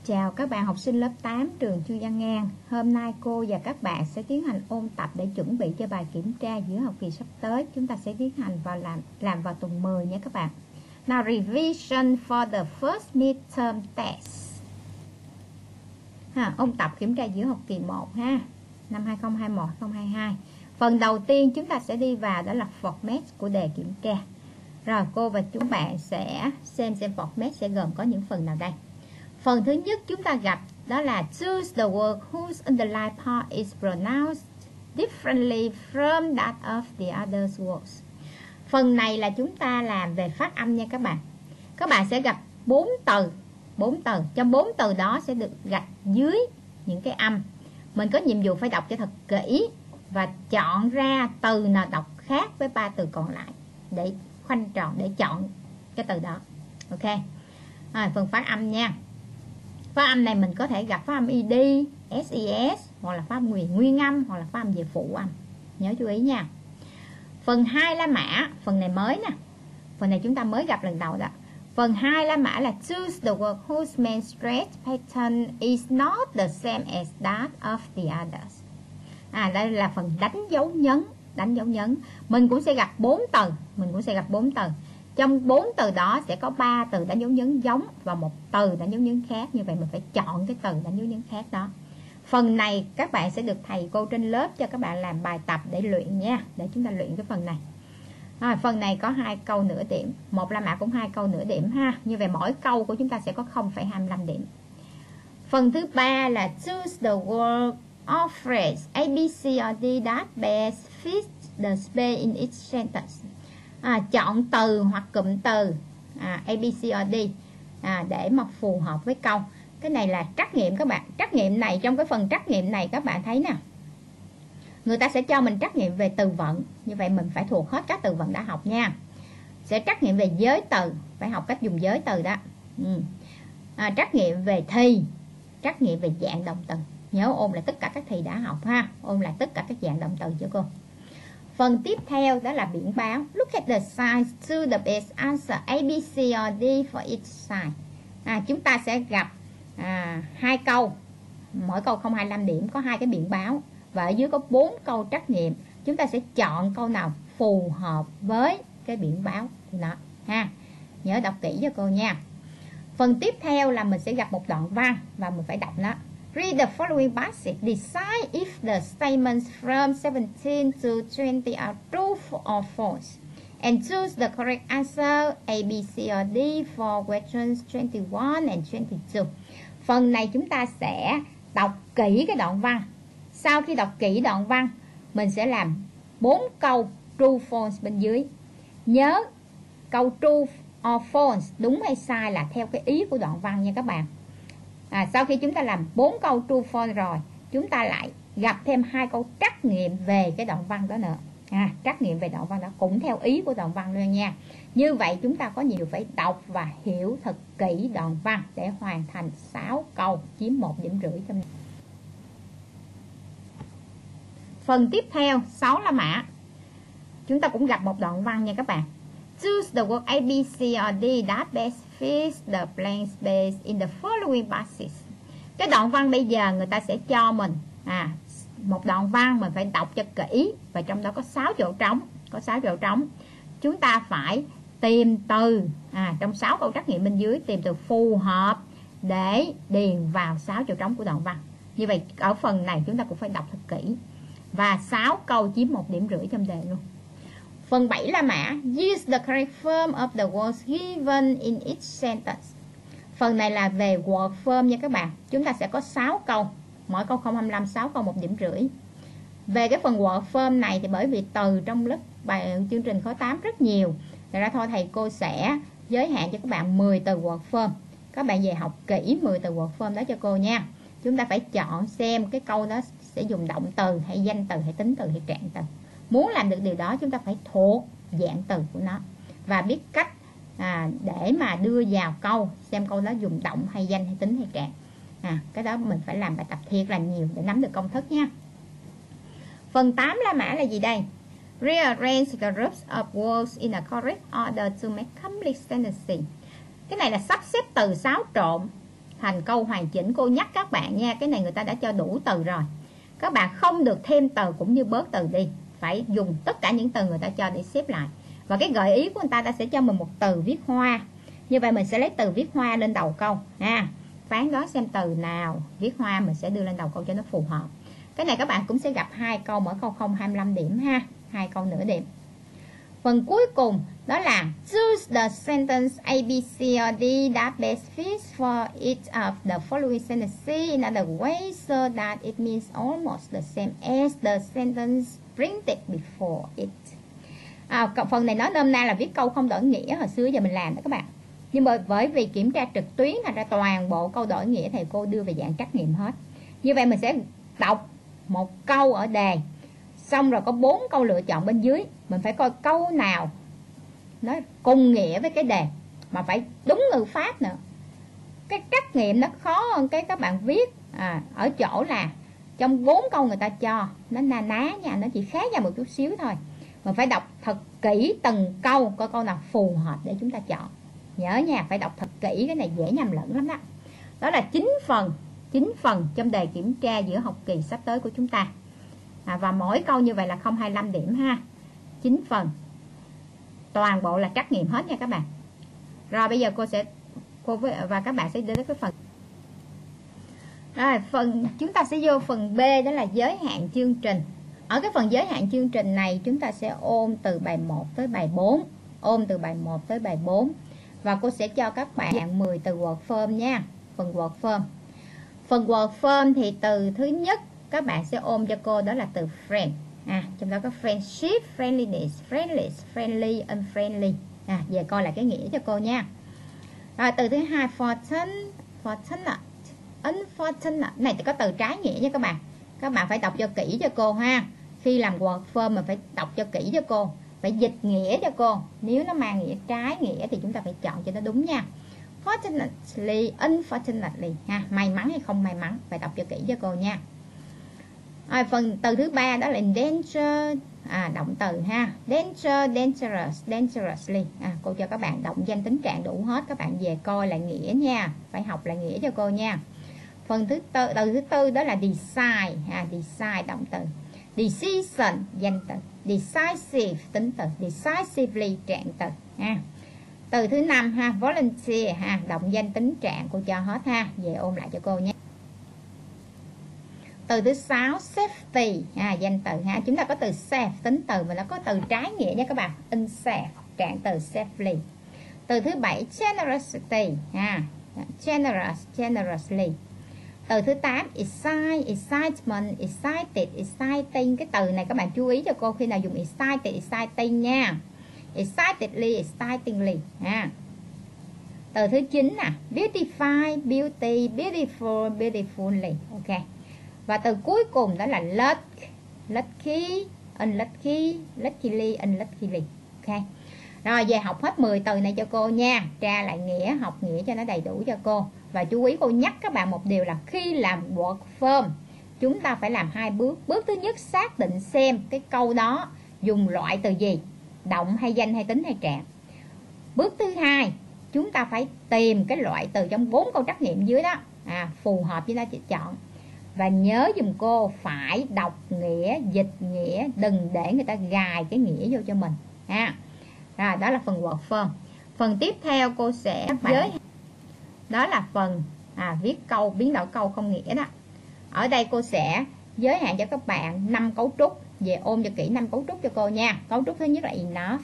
Chào các bạn học sinh lớp 8 trường Chu Văn An. Hôm nay cô và các bạn sẽ tiến hành ôn tập để chuẩn bị cho bài kiểm tra giữa học kỳ sắp tới. Chúng ta sẽ tiến hành làm vào tuần 10 nhé các bạn. Now revision for the first midterm test. Ôn tập kiểm tra giữa học kỳ 1 ha, năm 2021-2022. Phần đầu tiên chúng ta sẽ đi vào đó là format của đề kiểm tra. Rồi cô và chúng bạn sẽ xem format sẽ gồm có những phần nào đây. Phần thứ nhất chúng ta gặp đó là choose the word whose underlined part is pronounced differently from that of the other words. Phần này là chúng ta làm về phát âm nha các bạn. Các bạn sẽ gặp 4 từ. Trong 4 từ đó sẽ được gạch dưới những cái âm. Mình có nhiệm vụ phải đọc cho thật kỹ và chọn ra từ nào đọc khác với 3 từ còn lại để khoanh tròn để chọn cái từ đó. Ok. Phần phát âm nha. Phát âm này mình có thể gặp phát âm id, ses hoặc là phát âm nguyên âm hoặc là phát âm về phụ âm. Nhớ chú ý nha. Phần 2 La Mã, phần này mới nè. Phần này chúng ta mới gặp lần đầu đó. Phần 2 La Mã là choose the word whose main stress pattern is not the same as that of the others. Đây là phần đánh dấu nhấn. Mình cũng sẽ gặp 4 từ. Trong 4 từ đó sẽ có 3 từ đánh dấu nhấn giống và 1 từ đánh dấu nhấn khác. Như vậy mình phải chọn cái từ đánh dấu nhấn khác đó. Phần này các bạn sẽ được thầy cô trên lớp cho các bạn làm bài tập để luyện nha. Để chúng ta luyện cái phần này. Phần này có 2 câu nửa điểm. Một La Mã cũng 2 câu nửa điểm ha. Như vậy mỗi câu của chúng ta sẽ có 0,25 điểm. Phần thứ 3 là choose the word or phrase A, B, C or D that best fits the space in each sentence. Chọn từ hoặc cụm từ A, B, C or D để mà phù hợp với câu. Cái này là trắc nghiệm các bạn. Trắc nghiệm này, trong cái phần trắc nghiệm này các bạn thấy nè, người ta sẽ cho mình trắc nghiệm về từ vựng. Như vậy mình phải thuộc hết các từ vựng đã học nha. Sẽ trắc nghiệm về giới từ, phải học cách dùng giới từ đó. Trắc nghiệm về thì, trắc nghiệm về dạng động từ. Nhớ ôn lại tất cả các thì đã học ha. Ôn lại tất cả các dạng động từ cho cô. Phần tiếp theo đó là biển báo. Look at the signs to the best answer A, B, C or D for each sign. Chúng ta sẽ gặp 2 câu. Mỗi câu 0,25 điểm, có 2 cái biển báo. Và ở dưới có 4 câu trắc nghiệm. Chúng ta sẽ chọn câu nào phù hợp với cái biển báo của nó ha. Nhớ đọc kỹ cho cô nha. Phần tiếp theo là mình sẽ gặp một đoạn văn và mình phải đọc nó. Read the following passage. Decide if the statements from 17 to 20 are true or false. And choose the correct answer A, B, C or D for questions 21 and 22. Phần này chúng ta sẽ đọc kỹ cái đoạn văn. Sau khi đọc kỹ đoạn văn, mình sẽ làm 4 câu true false bên dưới. Nhớ câu true or false, đúng hay sai là theo cái ý của đoạn văn nha các bạn. Sau khi chúng ta làm 4 câu true false rồi, chúng ta lại gặp thêm 2 câu trắc nghiệm về cái đoạn văn đó nữa. Trắc nghiệm về đoạn văn đó cũng theo ý của đoạn văn luôn nha. Như vậy chúng ta có nhiều phải đọc và hiểu thật kỹ đoạn văn để hoàn thành 6 câu chiếm 1,5 điểm trong. Phần tiếp theo 6 La Mã. Chúng ta cũng gặp một đoạn văn nha các bạn. Choose the word A, B, C or D that best fits the blank space in the following passage. Cái đoạn văn bây giờ người ta sẽ cho mình một đoạn văn mình phải đọc cho kỹ và trong đó có 6 chỗ trống. Chúng ta phải tìm từ trong 6 câu trắc nghiệm bên dưới, tìm từ phù hợp để điền vào 6 chỗ trống của đoạn văn. Như vậy ở phần này chúng ta cũng phải đọc thật kỹ. Và 6 câu chiếm 1,5 điểm trong đề luôn. Phần 7 La Mã. Use the correct form of the words given in each sentence. Phần này là về word form nha các bạn. Chúng ta sẽ có 6 câu. Mỗi câu 0,25, 6 câu 1,5 điểm. Về cái phần word form này thì bởi vì từ trong lớp bài chương trình khối 8 rất nhiều. Thật ra thôi thầy cô sẽ giới hạn cho các bạn 10 từ word form. Các bạn về học kỹ 10 từ word form đó cho cô nha. Chúng ta phải chọn xem cái câu đó sẽ dùng động từ hay danh từ hay tính từ hay trạng từ. Muốn làm được điều đó chúng ta phải thuộc dạng từ của nó và biết cách để mà đưa vào câu, xem câu đó dùng động hay danh hay tính hay trạng. Cái đó mình phải làm bài tập thiệt là nhiều để nắm được công thức nha. Phần 8 La Mã là gì đây? Rearrange the groups of words in a correct order to make complete sentences. Cái này là sắp xếp từ xáo trộn thành câu hoàn chỉnh. Cô nhắc các bạn nha, cái này người ta đã cho đủ từ rồi. Các bạn không được thêm từ cũng như bớt từ đi, phải dùng tất cả những từ người ta cho để xếp lại. Và cái gợi ý của người ta sẽ cho mình một từ viết hoa. Như vậy mình sẽ lấy từ viết hoa lên đầu câu ha. Phán đoán xem từ nào viết hoa mình sẽ đưa lên đầu câu cho nó phù hợp. Cái này các bạn cũng sẽ gặp 2 câu, mỗi câu 0,25 điểm ha, 2 câu nửa điểm. Phần cuối cùng đó là choose the sentence A, B, C or D that best fits for each of the following sentences in other ways so that it means almost the same as the sentence printed before it. Phần này nói nôm na là viết câu không đổi nghĩa, hồi xưa giờ mình làm đó các bạn. Nhưng bởi vì kiểm tra trực tuyến thành ra toàn bộ câu đổi nghĩa thầy cô đưa về dạng trắc nghiệm hết. Như vậy mình sẽ đọc một câu ở đề, xong rồi có 4 câu lựa chọn bên dưới, mình phải coi câu nào nó cùng nghĩa với cái đề mà phải đúng ngữ pháp nữa. Cái trắc nghiệm nó khó hơn cái các bạn viết ở chỗ là trong 4 câu người ta cho nó na ná nha, nó chỉ khác nhau một chút xíu thôi. Mình phải đọc thật kỹ từng câu, coi câu nào phù hợp để chúng ta chọn. Nhớ nha, phải đọc thật kỹ, cái này dễ nhầm lẫn lắm đó. Đó là 9 phần trong đề kiểm tra giữa học kỳ sắp tới của chúng ta. Và mỗi câu như vậy là 0,25 điểm ha. 9 phần. Toàn bộ là trắc nghiệm hết nha các bạn. Rồi bây giờ cô và các bạn sẽ đến cái phần. Rồi chúng ta sẽ vô phần B, đó là giới hạn chương trình. Ở cái phần giới hạn chương trình này chúng ta sẽ ôn từ bài 1 tới bài 4. Ôn từ bài 1 tới bài 4. Và cô sẽ cho các bạn 10 từ word form nha. Phần word form. Phần word form thì từ thứ nhất các bạn sẽ ôm cho cô đó là từ friend. Trong đó có friendship, friendliness, friendless, friendly, unfriendly. Về coi lại cái nghĩa cho cô nha. Rồi từ thứ hai fortunate, unfortunate. Này có từ trái nghĩa nha các bạn. Các bạn phải đọc cho kỹ cho cô ha. Khi làm word form mình phải đọc cho kỹ cho cô, phải dịch nghĩa cho cô. Nếu nó mang nghĩa trái nghĩa thì chúng ta phải chọn cho nó đúng nha. Fortunately, unfortunately ha, may mắn hay không may mắn, phải đọc cho kỹ cho cô nha. Rồi, phần từ thứ ba đó là danger, động từ ha. Danger, dangerous, dangerously. Cô cho các bạn động danh tính trạng đủ hết, các bạn về coi lại nghĩa nha, phải học lại nghĩa cho cô nha. Phần từ thứ tư đó là decide, decide động từ. Decision danh từ. Decisive tính từ. Decisively trạng từ ha. Từ thứ năm ha, volunteer ha, động danh tính trạng, cô cho hết ha, về ôn lại cho cô nhé. Từ thứ 6 safety danh từ ha, chúng ta có từ safe tính từ mà nó có từ trái nghĩa nha các bạn, unsafe trạng từ safely. Từ thứ 7 generosity generous, generously. Từ thứ 8 excite, excitement, excited, exciting. Cái từ này các bạn chú ý cho cô khi nào dùng excited, exciting nha. Excitedly, excitingly Từ thứ 9 beautify, beauty, beautiful, beautifully. Ok. Và từ cuối cùng đó là lucky, unlucky, luckily, unluckily. Ok. Rồi về học hết 10 từ này cho cô nha. Tra lại nghĩa, học nghĩa cho nó đầy đủ cho cô. Và chú ý cô nhắc các bạn một điều là khi làm word form chúng ta phải làm 2 bước. Bước thứ nhất xác định xem cái câu đó dùng loại từ gì, động hay danh hay tính hay trạng. Bước thứ hai chúng ta phải tìm cái loại từ trong 4 câu trắc nghiệm dưới đó phù hợp với nó chọn. Và nhớ dùm cô phải đọc nghĩa, dịch nghĩa, đừng để người ta gài cái nghĩa vô cho mình Rồi đó là phần word form. Phần tiếp theo cô sẽ giới đó là phần viết câu, biến đổi câu không nghĩa đó. Ở đây cô sẽ giới hạn cho các bạn 5 cấu trúc, về ôm cho kỹ 5 cấu trúc cho cô nha. Cấu trúc thứ nhất là enough,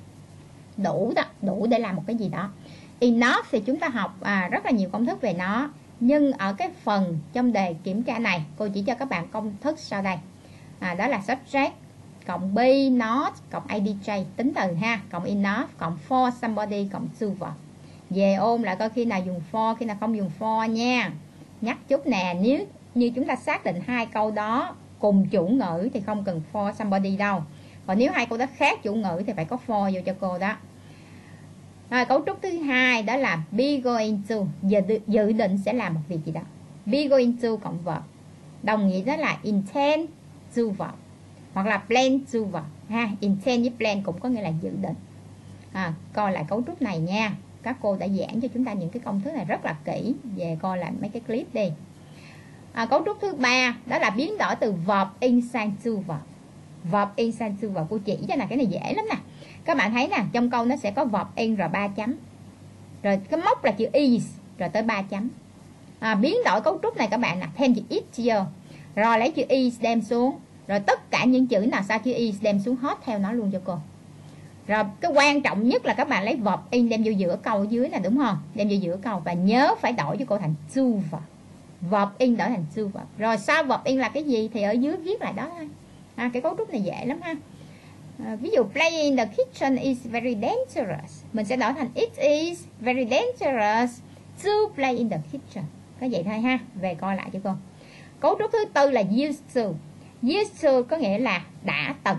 đủ đó, đủ để làm một cái gì đó. Enough thì chúng ta học rất là nhiều công thức về nó, nhưng ở cái phần trong đề kiểm tra này cô chỉ cho các bạn công thức sau đây. Đó là subject cộng be, not cộng adj tính từ ha, cộng enough cộng for somebody cộng to verb. Về ôn lại coi khi nào dùng for, khi nào không dùng for nha. Nhắc chút nè, nếu như chúng ta xác định 2 câu đó cùng chủ ngữ thì không cần for somebody đâu. Còn nếu 2 câu đó khác chủ ngữ thì phải có for vô cho cô đó. Rồi cấu trúc thứ hai đó là be going to, dự định sẽ làm một việc gì đó. Be going to cộng verb, đồng nghĩa đó là intend to verb, hoặc là plan to verb ha. Intend với plan cũng có nghĩa là dự định. Coi lại cấu trúc này nha. các cô đã giảng cho chúng ta những cái công thức này rất là kỹ. Về coi lại mấy cái clip đi. Cấu trúc thứ 3 đó là biến đổi từ verb in sang to verb. Verb in sang to verb, cô chỉ cho là cái này dễ lắm nè. Các bạn thấy nè, trong câu nó sẽ có verb in rồi 3 chấm. Rồi cái mốc là chữ is rồi tới 3 chấm. Biến đổi cấu trúc này các bạn nè, thêm chữ is vô. Rồi lấy chữ is đem xuống. Rồi tất cả những chữ nào sau chữ is đem xuống hết theo nó luôn cho cô. Rồi cái quan trọng nhất là các bạn lấy verb in đem vô giữa câu ở dưới nè, đúng không? Đem vô giữa câu và nhớ phải đổi cho cô thành to verb. Verb in đổi thành to verb. Rồi sau verb in là cái gì thì ở dưới viết lại đó thôi. Cái cấu trúc này dễ lắm ha. Ví dụ play in the kitchen is very dangerous, mình sẽ đổi thành it is very dangerous to play in the kitchen. Có vậy thôi ha. Về coi lại cho cô. Cấu trúc thứ 4 là used to. Used to có nghĩa là đã từng.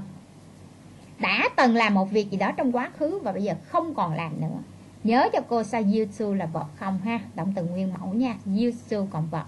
Đã từng làm một việc gì đó trong quá khứ và bây giờ không còn làm nữa. Nhớ cho cô sao used to là verb không ha, động từ nguyên mẫu nha. Used to còn verb.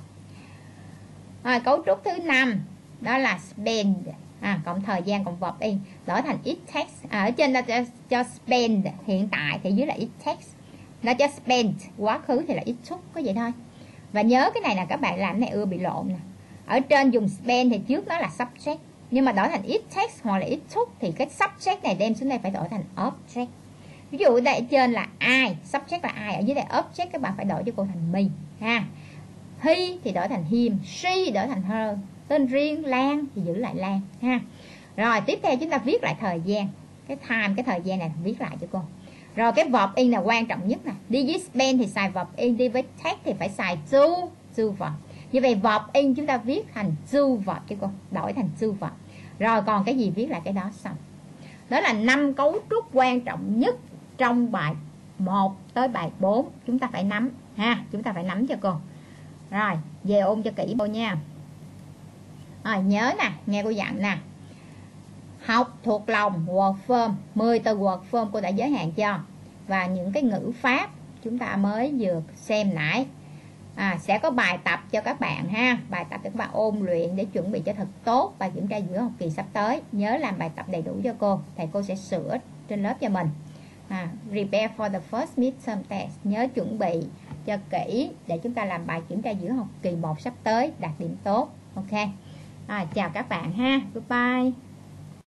Cấu trúc thứ 5 đó là spend. Cộng thời gian cộng verb in đổi thành it takes. Ở trên nó cho spend hiện tại thì dưới là it takes. Nó cho spend quá khứ thì là it took, có vậy thôi. Và nhớ cái này là các bạn làm cái này ưa bị lộn nè. Ở trên dùng spend thì trước nó là subject, nhưng mà đổi thành it takes hoặc là it took thì cái subject này đem xuống đây phải đổi thành object. Ví dụ đây ở trên là ai, subject là ai, ở dưới đây object các bạn phải đổi cho cô thành me ha. He thì đổi thành him, she thì đổi thành her. Tên riêng Lan thì giữ lại Lan ha. Rồi tiếp theo chúng ta viết lại thời gian. Cái time, cái thời gian này viết lại cho cô. Rồi cái verb in là quan trọng nhất nè. Đi với spend thì xài verb in, đi với take thì phải xài to verb. Như vậy verb in chúng ta viết thành to verb cho cô, đổi thành to verb. Rồi còn cái gì viết lại cái đó xong. Đó là 5 cấu trúc quan trọng nhất trong bài 1 tới bài 4 chúng ta phải nắm ha, chúng ta phải nắm cho cô. Rồi, về ôn cho kỹ cô nha. Nhớ nè, nghe cô dặn nè. Học thuộc lòng word form, 10 từ word form cô đã giới hạn cho. Và những cái ngữ pháp chúng ta mới vừa xem nãy. Sẽ có bài tập cho các bạn ha. Bài tập cho các bạn ôn luyện để chuẩn bị cho thật tốt bài kiểm tra giữa học kỳ sắp tới. Nhớ làm bài tập đầy đủ cho cô. Thầy cô sẽ sửa trên lớp cho mình. Prepare for the first midterm test. Nhớ chuẩn bị cho kỹ để chúng ta làm bài kiểm tra giữa học kỳ 1 sắp tới đạt điểm tốt. Ok. Chào các bạn ha. Goodbye.